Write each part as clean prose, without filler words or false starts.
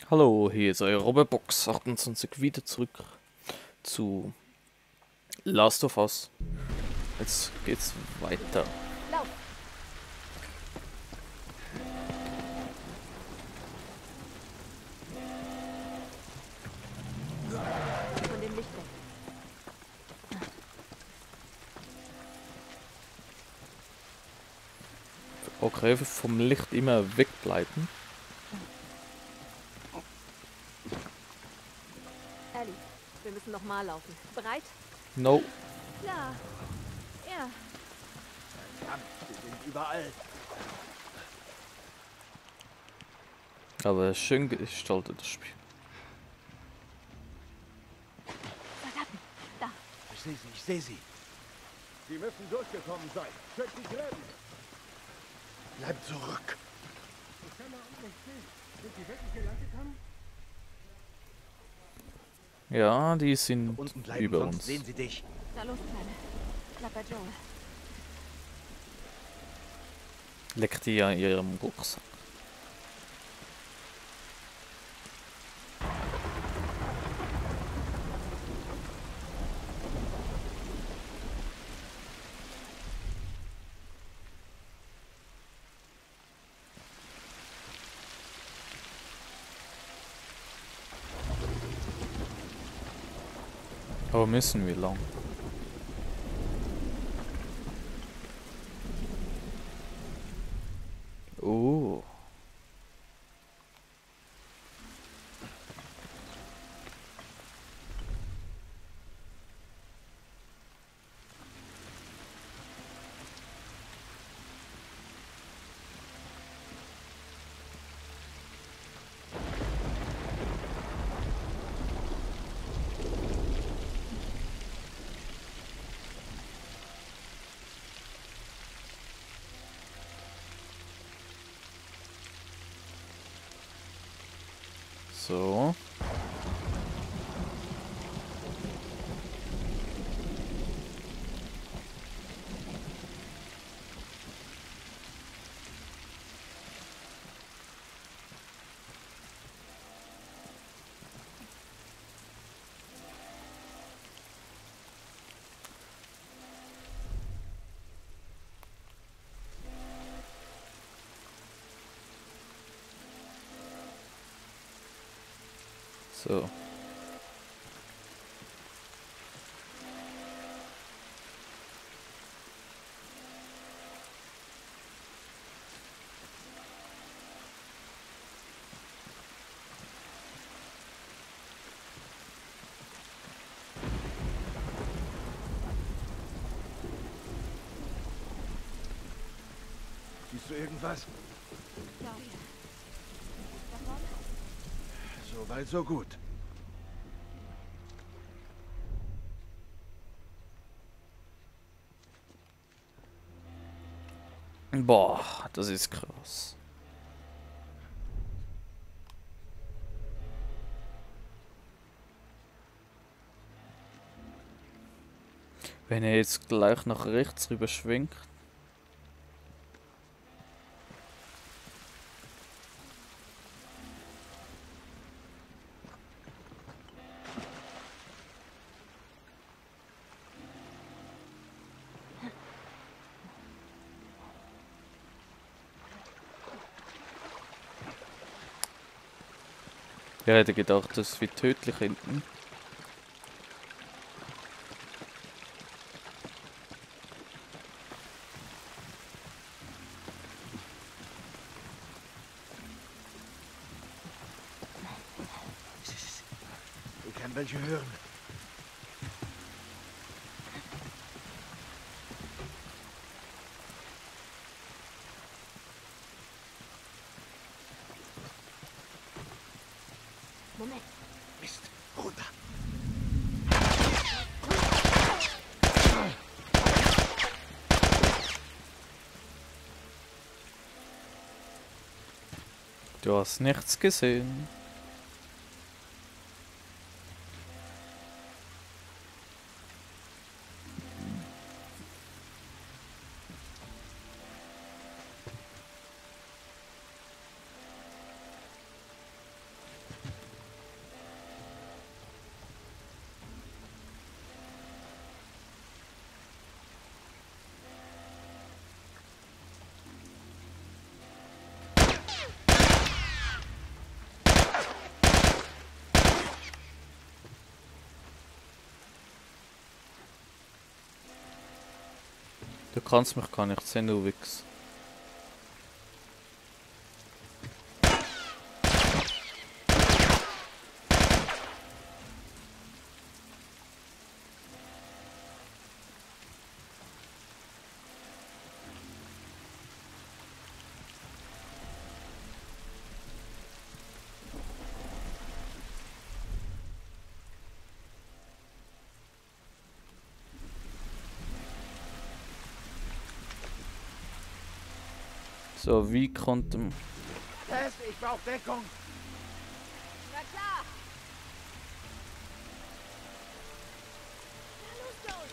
Hallo, hier ist euer Robberbox 28 wieder zurück zu Last of Us. Jetzt geht's weiter. Lauf! Von dem Licht weg. Okay, vom Licht immer wegbleiben. Ellie, wir müssen noch mal laufen. Bereit? No. Ja. Ja. Verdammt, sie sind überall. Aber schön gestaltet das Spiel. Soldaten, da. Ich sehe sie, ich sehe sie. Sie müssen durchgekommen sein. Könnt sie gräben. Bleib zurück. Ich kann da unten nicht stehen. Sind die wirklich hier lang gekommen? Ja, die sind Unten bleiben, über sonst uns. sehen sie dich. Na los, Kleine. Bleib bei Joel. Leckt die an ihrem Rucksack. Aber müssen wir lang? Oh. So. So. Siehst du irgendwas? Da. Da vorne? So weit, so gut. Boah, das ist krass. Wenn er jetzt gleich nach rechts rüber schwingt. Wer hätte gedacht, das wird tödlich hinten. Ich kann welche hören. Moment. Mist, runter. Du hast nichts gesehen. Du kannst mich gar nicht sehen, du Wichs. So, wie konnte man... Tess, ich brauche Deckung. Na klar. Na los, Joel.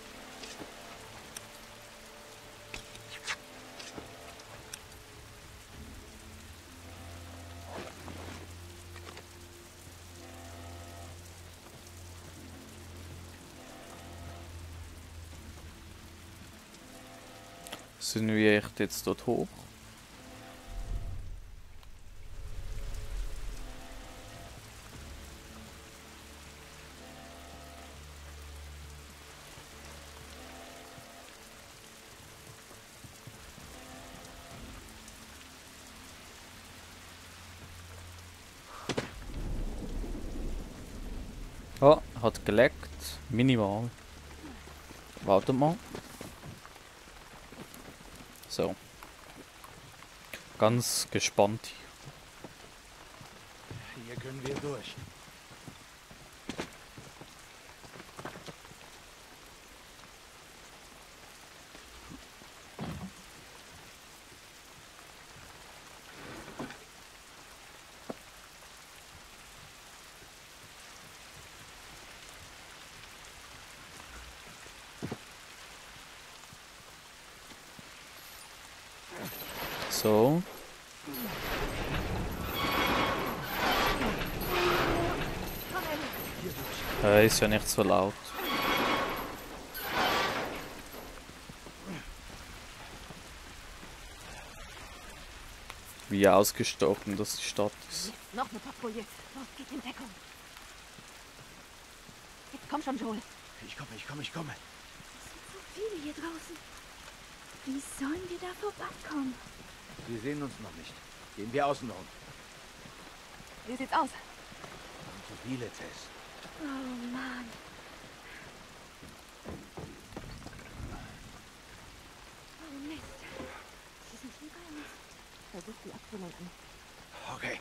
Sind wir echt jetzt dort hoch? Oh, hat geleckt. Minimal. Warte mal. So. Ganz gespannt. Hier können wir durch. So. Ist ja nicht so laut. Wie ausgestochen das die Stadt ist. Jetzt noch eine Patrouille. Los, geht in Deckung. Jetzt komm schon, Joel. Ich komme. Es sind so viele hier draußen. Wie sollen wir da vorbeikommen? Sie sehen uns noch nicht. Gehen wir außen rum. Wie sieht's aus? Zu viele, Tess. Oh Mann. Oh Mist. Sie sind hier bei uns. Versuch sie abzulenken. Okay.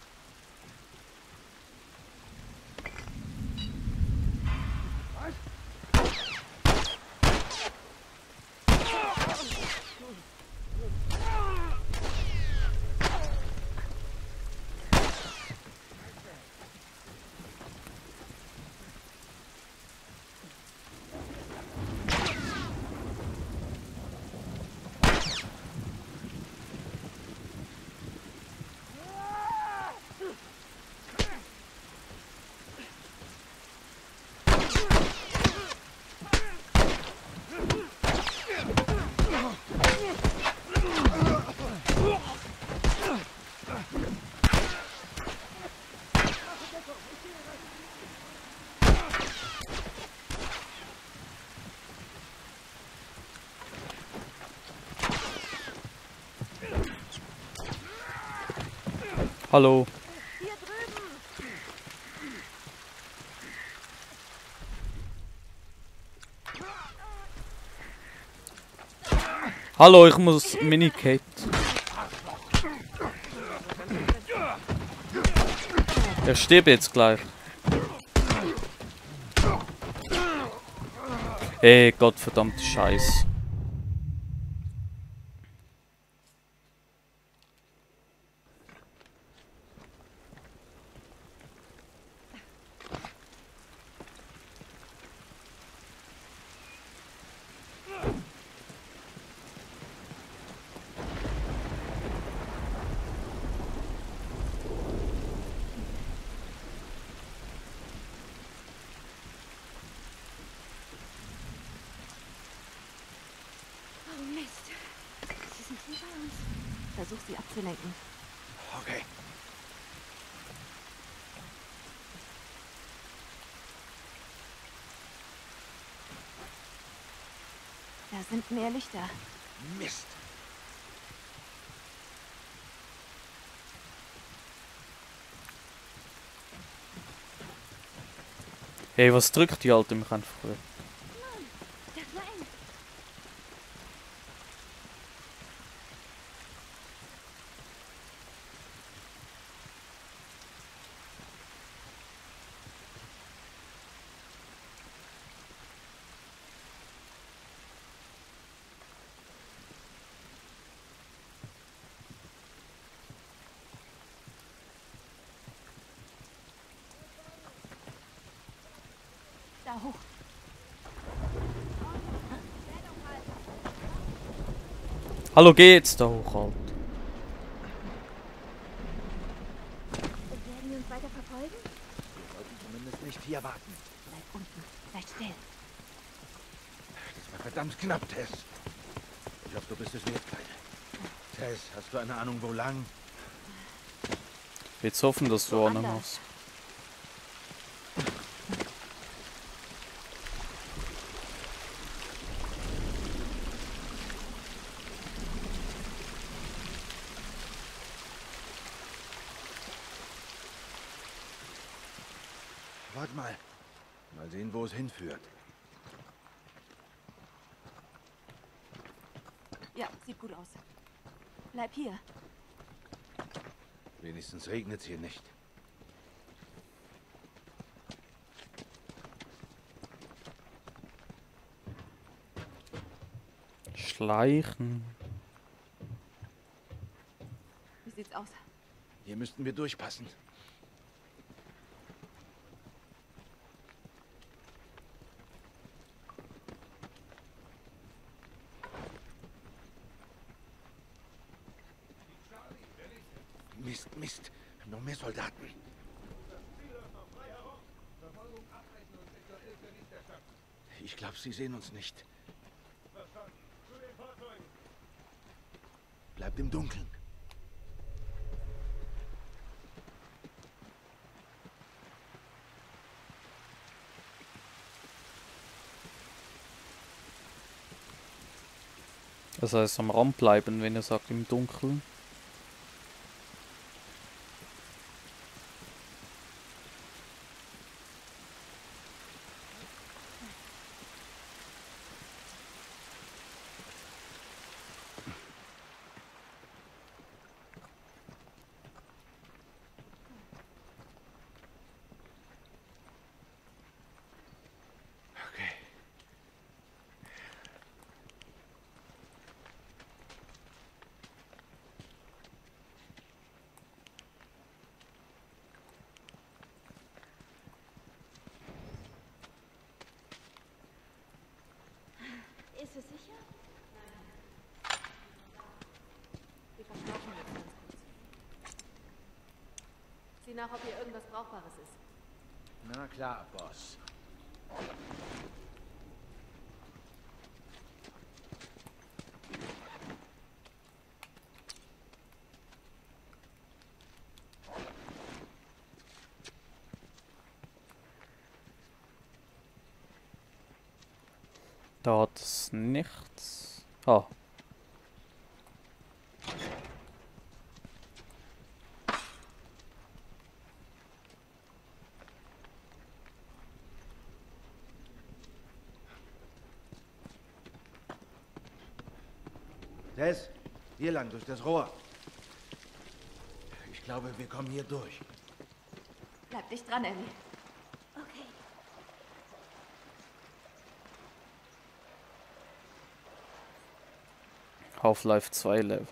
Hallo. Hier drüben. Hallo, ich muss Minikate. Er stirbt jetzt gleich. Ey, Gottverdammte Scheiß. Oh Mist. Sie sind hier bei uns. Versuch sie abzulenken. Okay. Da sind mehr Lichter. Mist. Hey, was drückt die Alte mich einfach? Das war eng. Da hoch. Hallo, geht's da hoch, Alter? Werden die uns weiter verfolgen? Wir sollten zumindest nicht hier warten. Bleib unten. Seid still. Das war verdammt knapp, Tess. Ich hoffe, du bist es wert, Kleine. Tess, hast du eine Ahnung, wo lang? Jetzt hoffen, dass du auch noch Woanders. machst. Warte mal. Mal sehen, wo es hinführt. Ja, sieht gut aus. Bleib hier. Wenigstens regnet es hier nicht. Schleichen. Wie sieht's aus? Hier müssten wir durchpassen. Mist, Mist. Noch mehr Soldaten. Ich glaube, sie sehen uns nicht. Bleibt im Dunkeln. Das heißt, am Rand bleiben, wenn er sagt, im Dunkeln. Okay. Ist es sicher? Wir verkaufen jetzt ganz kurz. Sieh nach, ob hier irgendwas Brauchbares ist. Na klar, Boss. Da hat es nichts. Ah. Tess, hier lang, durch das Rohr. Ich glaube, wir kommen hier durch. Bleib dicht dran, Ellie. Okay. Half-Life 2 Level.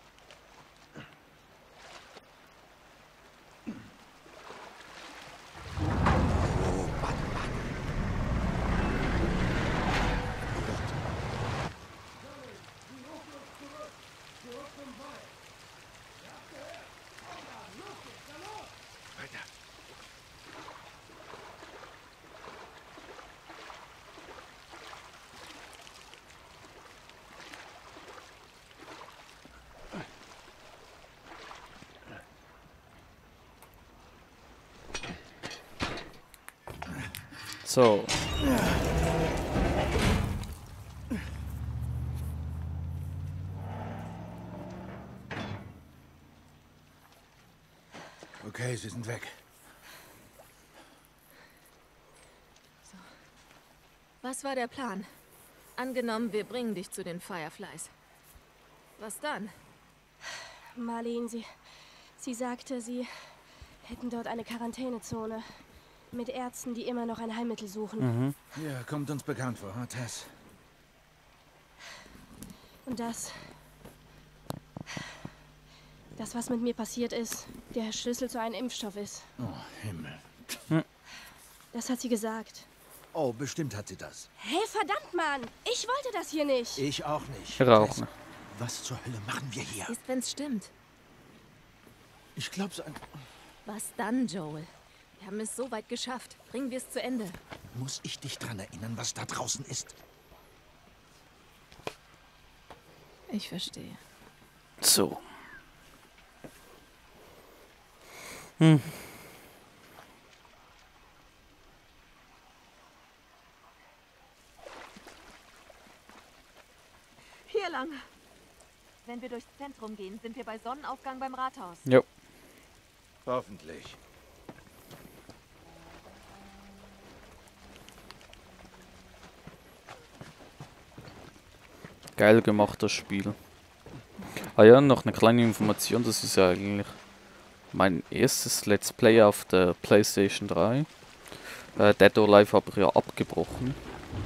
Weiter. So. Okay, sie sind weg. Was war der Plan? Angenommen, wir bringen dich zu den Fireflies. Was dann? Marlene, sie sagte, sie hätten dort eine Quarantänezone. Mit Ärzten, die immer noch ein Heilmittel suchen. Ja, kommt uns bekannt vor, huh, Tess? Und das, was mit mir passiert ist, der Schlüssel zu einem Impfstoff ist. Oh, Himmel. Das hat sie gesagt. Oh, bestimmt hat sie das. Hey, verdammt, Mann! Ich wollte das hier nicht. Ich auch nicht. Rauchen. Tess, was zur Hölle machen wir hier? Ist, wenn's stimmt. Ich glaub's an... Was dann, Joel? Wir haben es so weit geschafft. Bringen wir es zu Ende. Muss ich dich dran erinnern, was da draußen ist? Ich verstehe. So. Hier lang. Wenn wir durchs Zentrum gehen, sind wir bei Sonnenaufgang beim Rathaus. Jo. Hoffentlich. Geil gemacht, das Spiel. Ah ja, noch eine kleine Information, das ist ja eigentlich mein erstes Let's Play auf der PlayStation 3. Dead or Alive habe ich ja abgebrochen.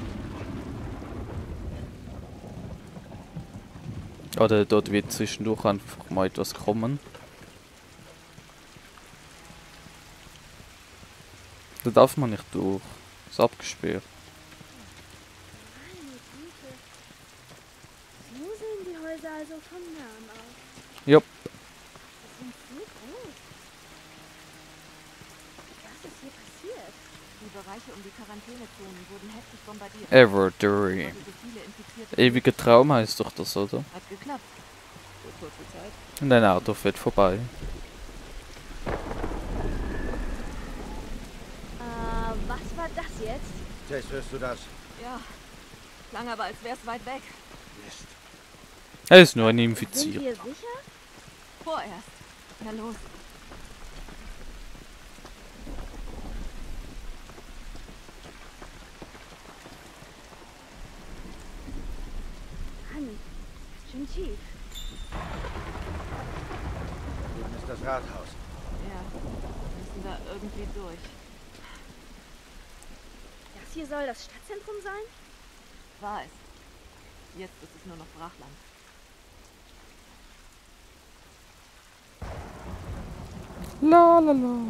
Oder dort wird zwischendurch einfach mal etwas kommen. Da darf man nicht durch. Ist abgesperrt. So sehen die Häuser also vom Namen aus. Jupp. Die sind so groß. Was ist hier passiert? Die Bereiche um die Quarantänezonen wurden heftig bombardiert. Everdury. Also so viele Infizierte. Ewiger Traum heißt doch das, oder? Hat geklappt. Für kurze Zeit. Und ein Auto fährt vorbei. Was war das jetzt? Tess, hörst du das? Ja. Klang aber, als wär's weit weg. Mist. Er ist nur ein Sind Infiziert. wir sicher? Vorerst. Na los. Mann, ist schon tief. Drüben ist das Rathaus. Ja. Müssen da irgendwie durch. Das hier soll das Stadtzentrum sein? War es. Jetzt ist es nur noch Brachland. La la la.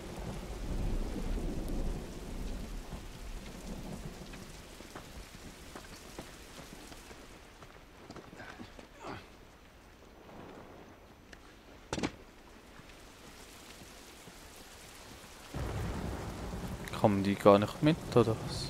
Kommen die gar nicht mit, oder was?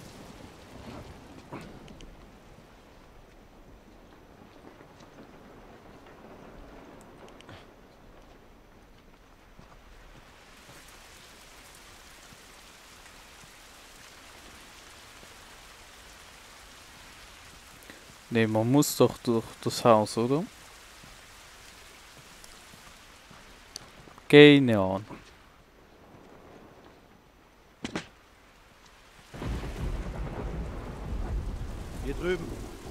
Nee, man muss doch durch das Haus, oder? Keine Ahnung. Hier drüben.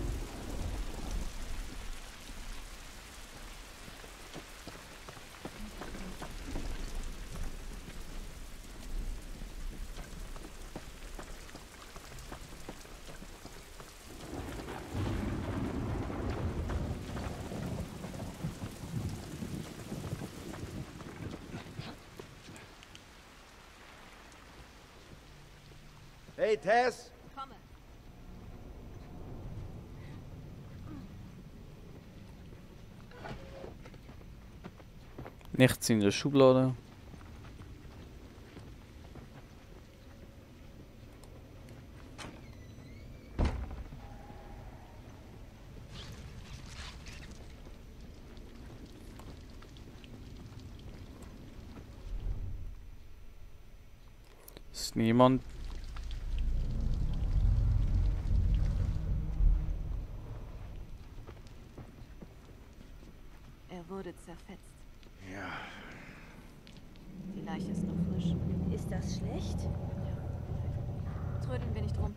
Hey, Tess! Komme. Nichts in der Schublade. Ist niemand. Er wurde zerfetzt. Ja. das schlecht? Trödeln wir nicht rum.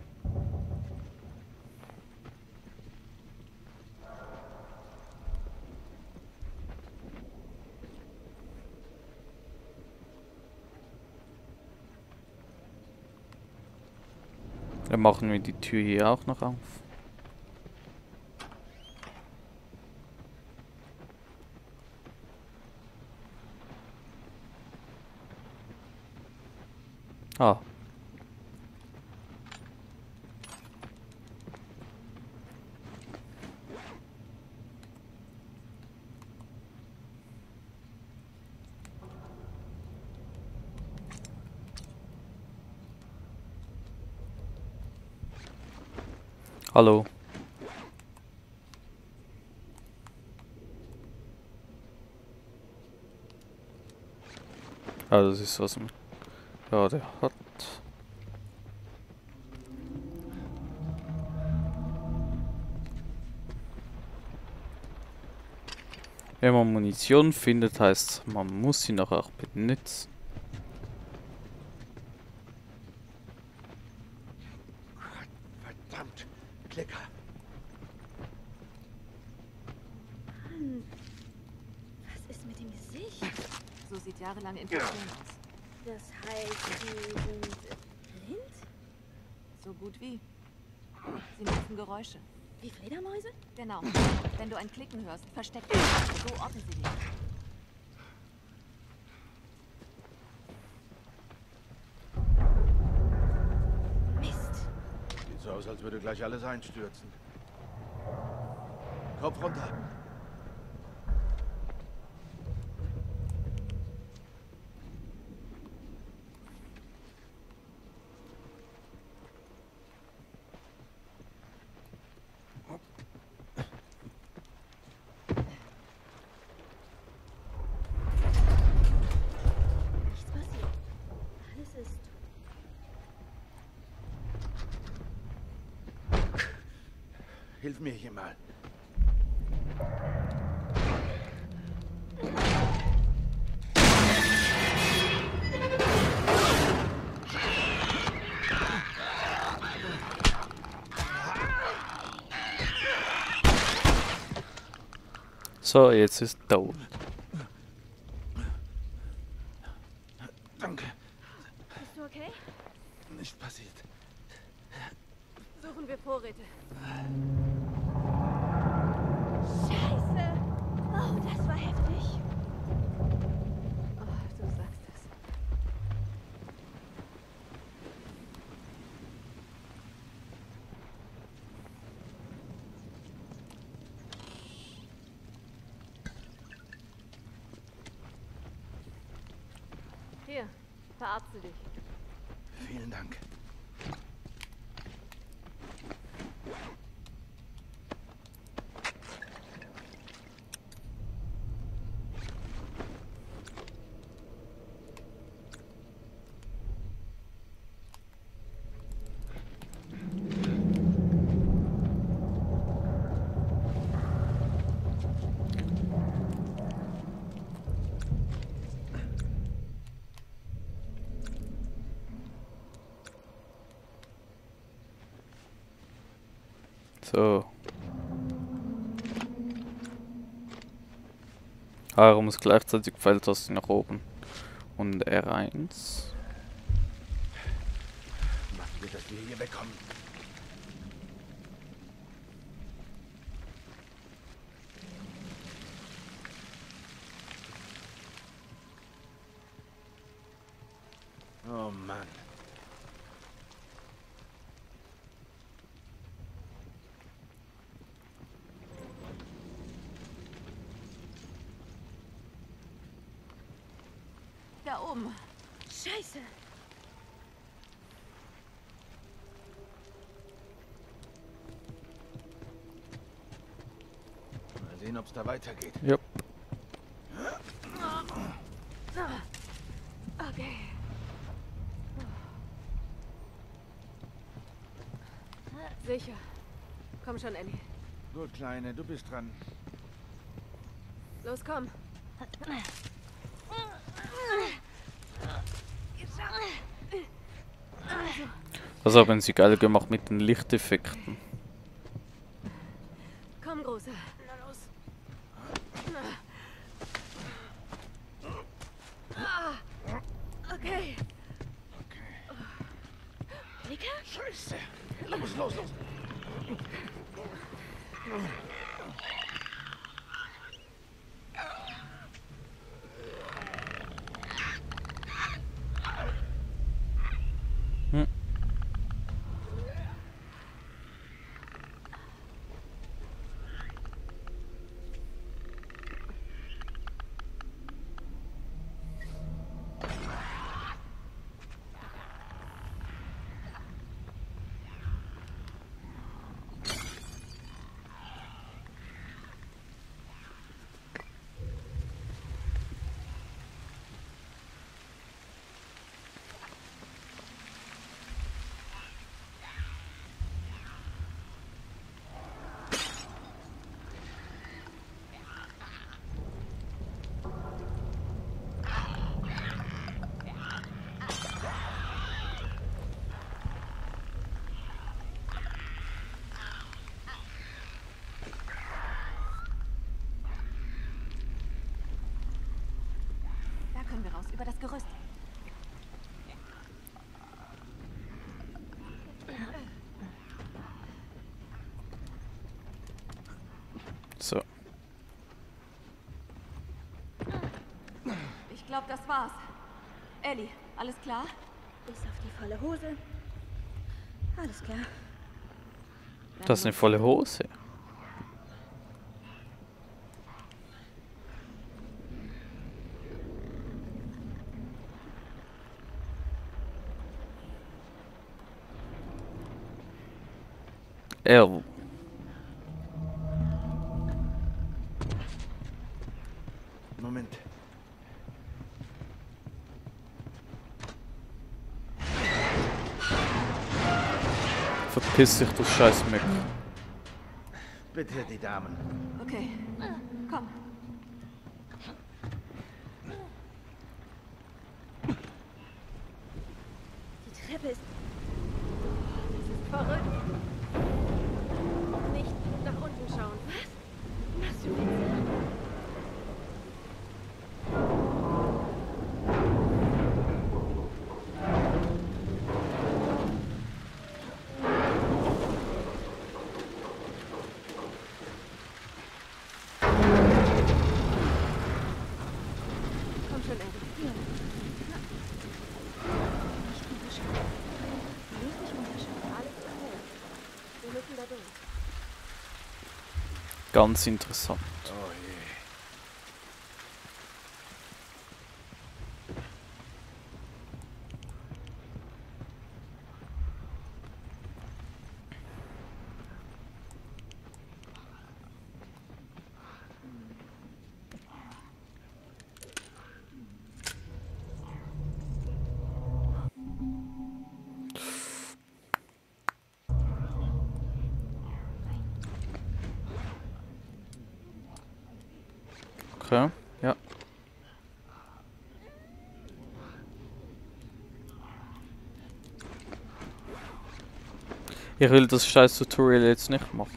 Dann machen wir die Tür hier auch noch auf. Ah. Hallo. Ah, das ist was. Ja, der hat. Wenn man Munition findet, heißt man muss sie noch auch benutzen. Verdammt, Klicker. Was ist mit dem Gesicht? So sieht jahrelange Infektion aus. Das heißt, sie sind blind? So gut wie. Sie machen Geräusche. Wie Fledermäuse? Genau. Wenn du ein Klicken hörst, versteck dich. So orten sie dich. Mist. Sieht so aus, als würde gleich alles einstürzen. Kopf runter. Nichts passiert. Alles ist... Hilf mir hier mal. So, jetzt ist tot. Danke. Bist du okay? Nicht passiert. Suchen wir Vorräte. Scheiße! Oh, das war heftig. Oh, du sagst es. Hier, verarzte dich. Vielen Dank. So. Warum ist gleichzeitig Pfeiltaste nach oben und R1. Machen wir, dass wir hier wegkommen. Oh Mann. Da oben. Scheiße! Mal sehen, ob es da weitergeht. Jupp. Okay. Sicher. Komm schon, Ellie. Gut, Kleine, du bist dran. Los, komm. Also haben sie geil gemacht mit den Lichteffekten. Komm, Großer. Na los. Okay. Rika? Scheiße. Los, los, los. Hm. Da können wir raus, über das Gerüst. So. Ich glaube, das war's. Ellie, alles klar? Bis auf die volle Hose. Alles klar. Das ist eine volle Hose. L. Moment. Verpiss dich, du scheiß Meck. Bitte, die Damen. Okay. Komm. Die Treppe ist Verrückt. nicht nach unten schauen. Was? Machst du Witze? Komm schon, Ellie. Wir müssen da durch. Ganz interessant. Oh je. Okay, ja. Ich will das scheiß Tutorial jetzt nicht machen.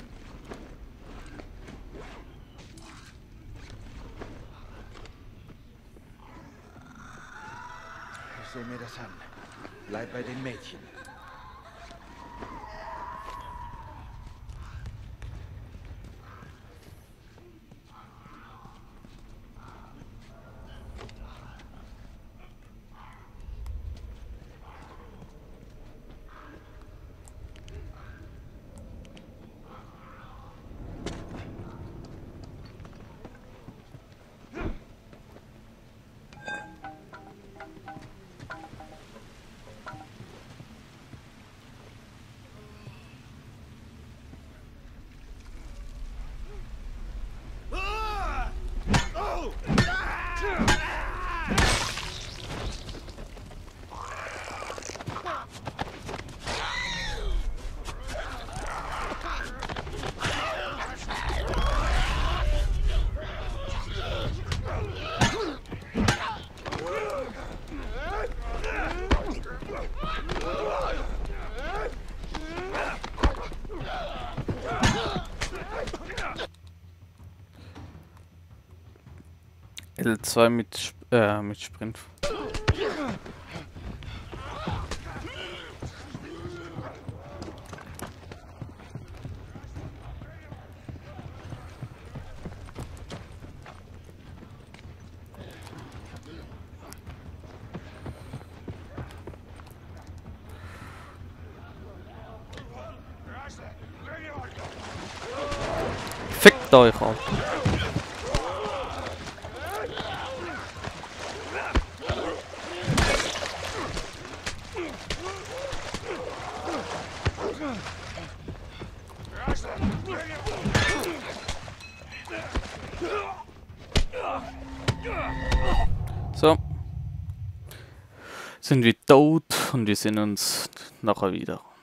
Ich sehe mir das an. Bleib bei den Mädchen. L2 mit Sprint. Fickt euch ab. So. Sind wir tot und wir sehen uns nachher wieder.